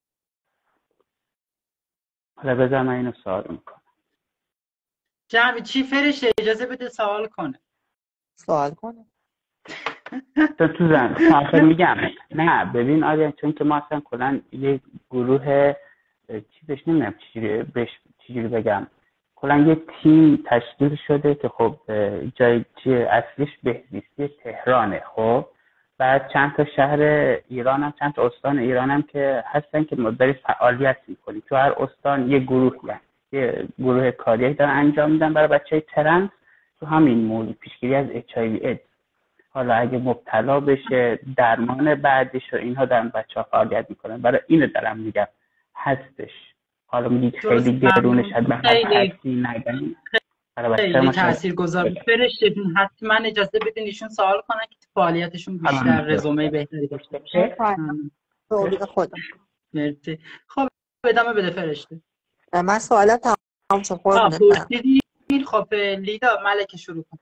حالا بذار من اینو سوال میکنم. جمعی چی فرشته اجازه بده سوال کنه. سوال کنه تو تو زن آخر میگم نه ببین آریا، چون که ما اصلا کلن یه گروه چیزش نمیدونم چجوری بهش چجوری بگم، کلن یه تیم تشکیل شده که خب جای اصلیش بهزیستی تهرانه، خب بعد چند تا شهر ایران هم چند تا استان ایران هم که هستن که ما داریم فعالیت میکنیم، تو هر استان یه گروه هستن، یه گروه کاری دارن انجام میدن برای بچهای ترنس تو همین موضوع پیشگیری از اچ آی وی ایدز. حالا اگه مبتلا بشه درمان بعدش و اینها دارن بچه ها فعالیت میکنن، برای اینو دارم میگم هستش. حالا میگید خیلی گرونش هست به هر کسی نگن خیلی تأثیر گذار فرشته جون، حتما اجازه بدین ایشون سوال کنن که فعالیتشون بیشتر رزومه بهتری داشته باشه. خدا مرسی. خب ادامه بده فرشته. من سوالات تمام شد قربونت آه برم. پرسیدین. خب لیدا ملکه شروع کن.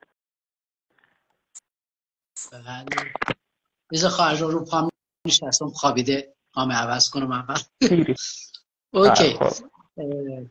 بله بذار خواهر رو پام نشستم خوابیده پام عوض کنم اول. خیلی اوکی. خب. اه،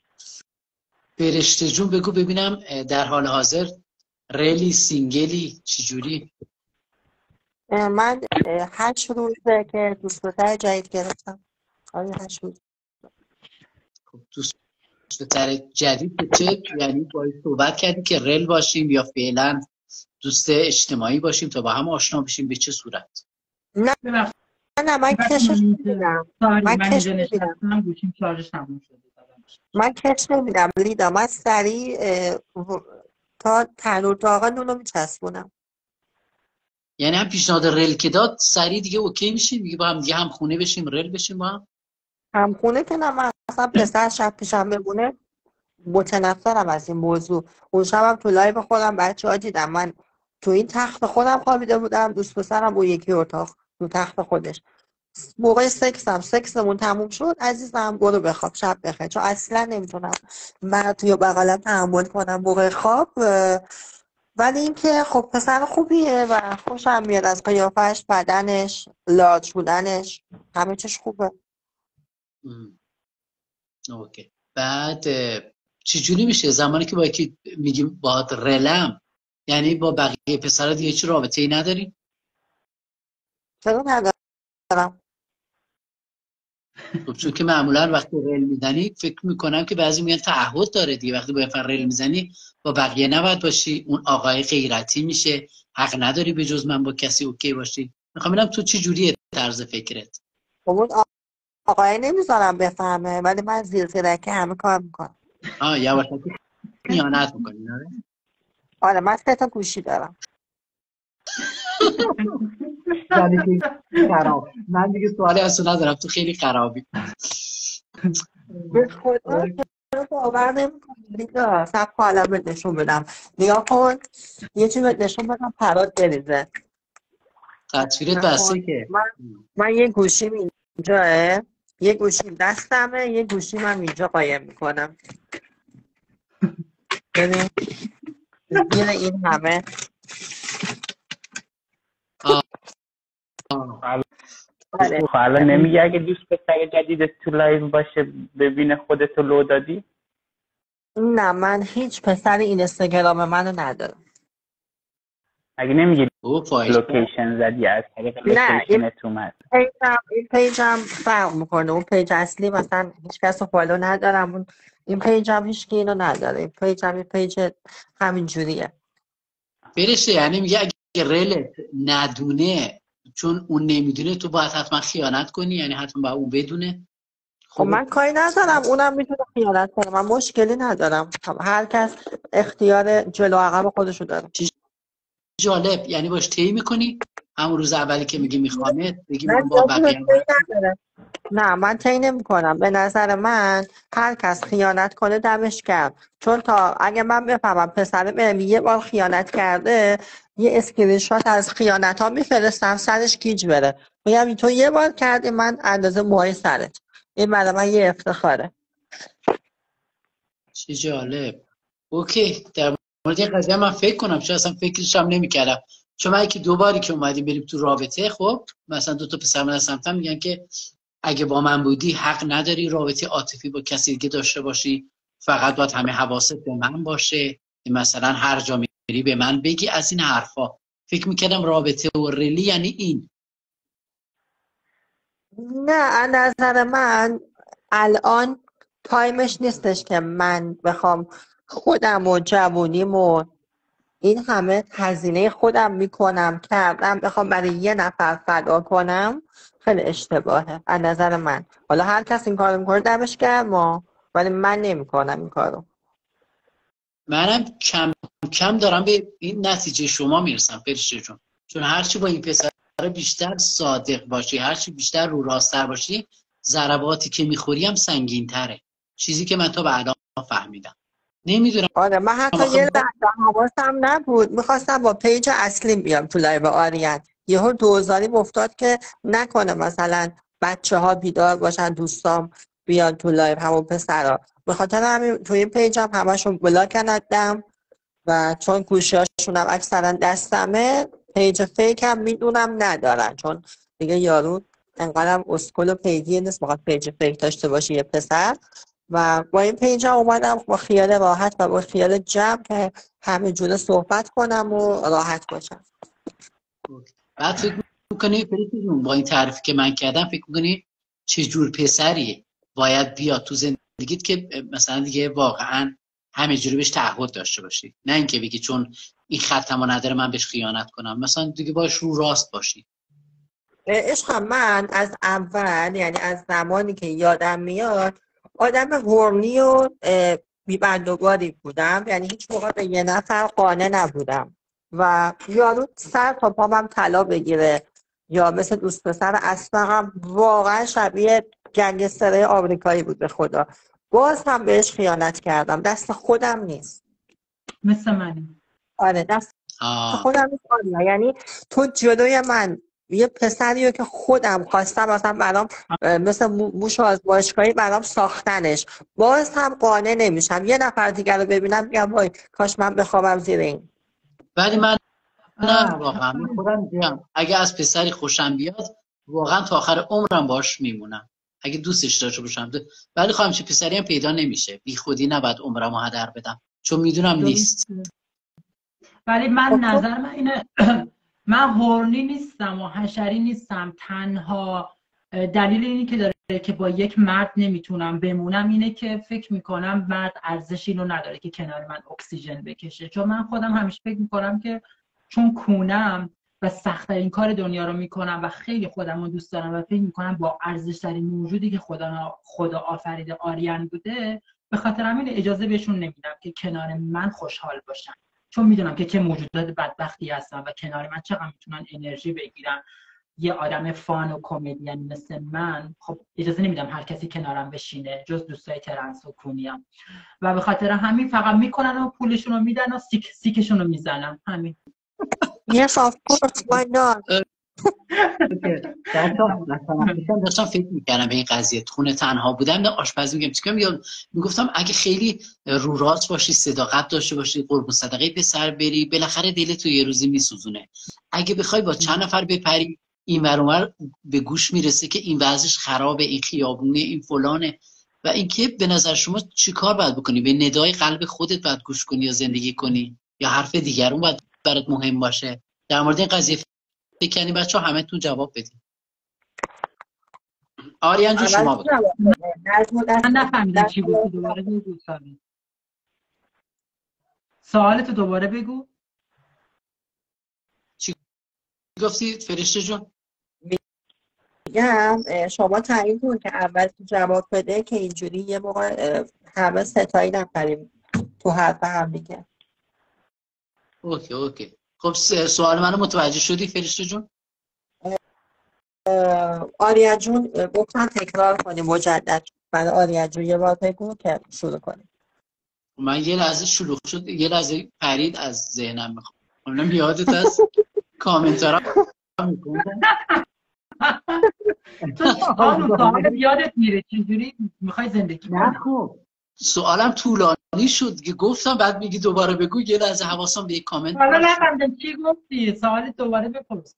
فرشته جون بگو ببینم اه، در حال حاضر ریلی سینگلی چجوری؟ اه، من اه، هشت روزه که دوست پسر جدید گرفتم. آره هشت روز. خب دوست پسر جدید چه یعنی باید صحبت کردی که ریل باشیم یا فعلا دوست اجتماعی باشیم تا با هم آشنا بشیم به چه صورت؟ نه ببخشید نه من کشش نمیدم. ساری من من کش اینجا نمیدم. نشستم گوشیم شارژش تموم شده. من کش نمیدم لیدا. من سریع اه، و- تا تنور تا آقا نونو میچسبونم. یعنی هم پیشنهاد ریل که داد سریع دیگه اوکی میشیم دیگه با هم دیگه هم خونه بشیم ریل بشیم با هم؟ همخونه که نه. من اصلا پسر شب پیشم بمونه متنفرم از این موضوع. اون شبم تو لایو خودم بچه ها دیدم من تو این تخت خودم خوابیده بودم، دوست پسرم اون یکی اتاق تو تخت خودش. موقع سکسم سکسمون تموم شد عزیزم برو بخواب شب بخیر، چون اصلا نمیتونم من توی بغلم تحمل کنم موقع خواب. اه، ولی اینکه خب پسر خوبیه و خوشم میاد از قیافش، بدنش، لارج بودنش، همه چیش خوبه. ام. اوکی. بعد اه، چجوری میشه زمانی که با یکی میگیم باهات رلم یعنی با بقیه پسرها دیگه هیچ رابطه ای نداری؟ چرا ندارم؟ خب چون که معمولا وقتی ریل میزنی فکر میکنم که بعضی میگن تعهد داره دیگه، وقتی با یه نفر ریل میزنی با بقیه نباید باشی، اون آقای غیرتی میشه، حق نداری به جز من با کسی اوکی باشی. میخوام ببینم تو چه جوریه طرز فکرت. خب اون آقای نمیذارم بفهمه ولی من زیر زیرکی همه کار میکنم. آه یواشکی خیانت میکنی نه؟ آره من سه تا گوشی دارم. یعنی که خراب. من دیگه سوالی از تو ندارم، تو خیلی خرابی. به خدا چرا باور نمیکنی لیدا؟ سب حالا بهت نشون بدم. نگاه کن یه چی بهت نشون بدم پرات بریزه. تصویرت نگاه کن. بسته که من من یه گوشیم اینجاه، یه گوشیم دستمه، یه گوشیم هم اینجا قایم میکنم. ببین زیر این همه. آه. آه. آره. خب الان نمیگه اگه دوست پسر جدیدت تو لایو باشه ببینه خودتو لو دادی؟ نه من هیچ پسر این اینستاگرام منو ندارم. اگه نمیگه او فایش لوکیشن زدی از طریق نه این لوکیشنت اومد؟ پیجم این پیجم فرق میکنه. اون پیج اصلی مثلا هیچ کس رو فالو ندارم. اون این پیجم هیچ کی اینو نداره. این پیجم این پیج همین جوریه. فرشته یعنی میگه اگه ریلت ندونه چون اون نمیدونه تو باید حتما خیانت کنی، یعنی حتما باید اون بدونه. خب خب من کاری ندارم اونم میتونه خیانت کنه، من مشکلی ندارم. هر کس اختیار جلو عقب خودشو داره. جالب، یعنی باش طی میکنی همون روز اولی که میگی میخوامت بگی من من با جدی بقیه طی نداره. نه من طی نمی‌کنم. به نظر من هر کس خیانت کنه دمش گرم، چون تا اگه من بفهمم پسر بهم یه بار خیانت کرده یه اسکرین شات از خیانت ها میفرستم سرش گیج بره، میگم تو یه بار کردی من اندازه موهای سرت. این برای من یه افتخاره. چه جالب. اوکی، در مورد این قضیه من فکر کنم، چون اصلا فکرش هم نمی‌کردم. چون من که دو باری که اومدیم بریم تو رابطه، خب مثلا دو تا پسر من از سمتم میگن که اگه با من بودی حق نداری رابطه عاطفی با کسی دیگه داشته باشی، فقط باید همه حواست به من باشه، مثلا هر جا میری به من بگی، از این حرفا. فکر میکردم رابطه و ریلی یعنی این. نه از نظر من الان تایمش نیستش که من بخوام خودم و جوونیم و این همه هزینه خودم میکنم کردم بخوام برای یه نفر فدا کنم. خیلی اشتباهه از نظر من. حالا هر کس این کارو میکنه دمش گرم ولی من نمیکنم این کارو. منم کم کم دارم به این نتیجه شما میرسم فرشته جون، چون هرچی با این پسر بیشتر صادق باشی، هرچی بیشتر رو راست‌تر باشی، ضرباتی که میخوری هم سنگین تره. چیزی که من تا به الان فهمیدم. نمیدونم آره من حتی یه لحظه حواسم نبود میخواستم با پیج اصلی بیام تو لایو آریان، یهو دوزاری افتاد که نکنه مثلا بچه ها بیدار باشن دوستام بیان تو لایو همون پسرا. به خاطر همین توی پیجم همشون بلاک کردم و چون گوشیاشون هم اکثرا دستمه، پیج فیک هم میدونم ندارن، چون دیگه یارو انقدرم اسکول و پیجی نیست بخواد پیج فیک داشته باشه یه پسر. و با این پیج هم اومدم با خیال راحت و با خیال جمع که همه جوره صحبت کنم و راحت باشم. بعد فکر میکنی فریدی جون با این تعریفی که من کردم فکر میکنی چه جور پسری باید بیاد تو زندگیت که مثلا دیگه واقعا همه جوری بهش تعهد داشته باشی، نه اینکه بگی چون این خطمو نداره من بهش خیانت کنم، مثلا دیگه باش رو راست باشی. عشقم من از اول، یعنی از زمانی که یادم میاد آدم هرنی و بی‌بندوباری بودم، یعنی هیچ موقع به یه نفر قانع نبودم و یارو سر تا پامم طلا بگیره یا مثل دوست پسر اسمقم واقعا شبیه گنگسترهای آمریکایی بود به خدا، باز هم بهش خیانت کردم. دست خودم نیست. مثل منی. آره دست آه. خودم نیست. آره. یعنی تو جلوی من یه پسریو که خودم خواستم مثلا برام مثل موش آزمایشگاهی برام ساختنش، باز هم قانع نمیشم. یه نفر دیگر رو ببینم میگم وای کاش من بخوابم زیر این. ولی من نه واقعا من خودم میگم اگه از پسری خوشم بیاد واقعا تا آخر عمرم باش میمونم اگه دوستش داشته باشم. ولی خواهم چه پسری هم پیدا نمیشه، بی خودی نباید عمرمو هدر بدم چون میدونم نیست. ولی من نظر من اینه من هورنی نیستم و حشری نیستم. تنها دلیل اینی که داره که با یک مرد نمیتونم بمونم اینه که فکر میکنم مرد ارزشی رو نداره که کنار من اکسیژن بکشه. چون من خودم همیشه فکر میکنم که چون کونم و سخت‌ترین کار دنیا رو میکنم و خیلی خودم رو دوست دارم و فکر میکنم با ارزش‌ترین موجودی که خدا خدا آفریده آریان بوده، به خاطر همین اجازه بهشون نمیدم که کنار من خوشحال باشن، چون میدونم که چه موجودات بدبختی هستن و کنار من چقدر میتونن انرژی بگیرن. یه آدم فان و کمدین مثل من خب اجازه نمیدم هر کسی کنارم بشینه جز دوستای ترنس و کونیم، و به خاطر همین فقط میکنن و پولشون رو میدن و سیک سیکشون رو میزنن. همین. Yes of course why not. داشتم فکر میکردم به این قضیه خونه تنها بودم نه آشپزی میگم چیکار میگم میگفتم اگه خیلی رو راست باشی صداقت داشته باشی قربون صدقه پسر بری بالاخره دلت تو یه روزی میسوزونه. اگه بخوای با چند نفر بپری این ور اونور به گوش میرسه که این وضعش خرابه، این خیابونه، این فلانه. و اینکه به نظر شما چیکار باید بکنی؟ به ندای قلب خودت باید گوش کنی یا زندگی کنی یا حرف دیگرون باید برات مهم باشه؟ در مورد این قضیه فکر کنی بچه‌ها همه تون جواب بدین. آریان جو شما بود. من نفهمیدم چی بود. دوباره بگو سالی. سوالتو دوباره بگو. چی گفتی فرشته جون؟ میگم شما تعیین کن که اول تو جواب بده که اینجوری یه موقع همه ستایی نپریم تو حرف هم دیگه. اوکی اوکی. خب سوال منو متوجه شدی فرشته جون؟ آریا جون گفتن تکرار کنیم مجدد. من آریا جون یه بار بگو که شروع کنیم. من یه لحظه شلوغ شد، یه لحظه پرید از ذهنم. میخوام من یادت از کامنتارا میکنم. تو سوال یادت میره چجوری میخوای زندگی کنی؟ نه خب سوالم طولانی شد که گفتم بعد میگی دوباره بگو، یه لحظه حواسم به یک کامنت. حالا نفهمیدم چی گفتی، سوال دوباره بپرس.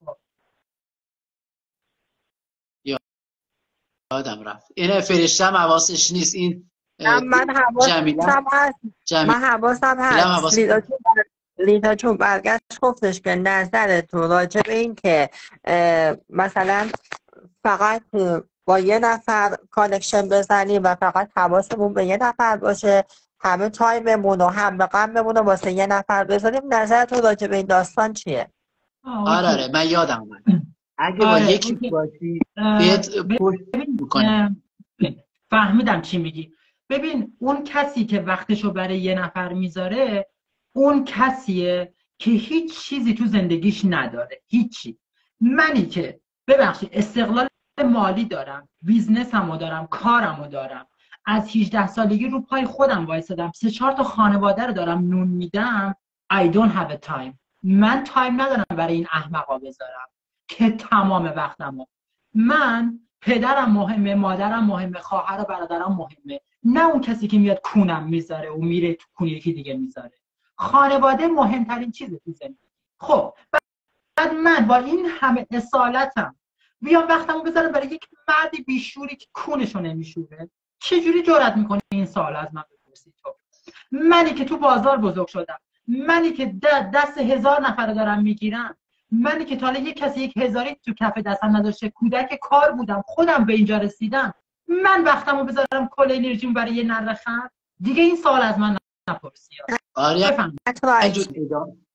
یادم رفت. این فرشته هم حواسش نیست. این من حواسم هست. من حواسم هست. لیتا چون برگشت گفتش که نظر تو راجع به این که مثلا فقط با یه نفر کانکشن بزنیم و فقط حواسمون به یه نفر باشه، همه تایممون و هم به غممون رو واسه یه نفر بذاریم. نظر تو راجع به این داستان چیه؟ آره آره من یادم اومد. اگه با یکی باشی بهت پشت میکنه. فهمیدم چی میگی. ببین اون کسی که وقتشو برای یه نفر میذاره اون کسیه که هیچ چیزی تو زندگیش نداره، هیچی. منی که ببخشید استقلال مالی دارم، بیزنسمو دارم، کارمو دارم، از هجده سالگی رو پای خودم وایسادم، سه چهار تا خانواده رو دارم نون میدم. I don't have a time. من تایم ندارم برای این احمقا بذارم که تمام وقتمو. من پدرم مهمه، مادرم مهمه، خواهر و برادرم مهمه، نه اون کسی که میاد کونم میذاره و میره تو کون یکی دیگه میذاره. خانواده مهمترین چیزه تو زندگی. خب بعد من با این همه اصالتم بیام وقتمو بذارم برای یک مرد بیشوری که کونشو نمیشوره؟ چجوری جرئت میکنی این سوال از من بپرسی تو؟ منی که تو بازار بزرگ شدم، منی که دست هزار نفر دارم میگیرم، منی که تا حالا یک کسی یک هزاری تو کف دستم نداشته، کودک کار بودم، خودم به اینجا رسیدم، من وقتمو بذارم کل انرژیمو برای یه نره خر؟ دیگه این سوال از من نپرسی. آره حتما. جون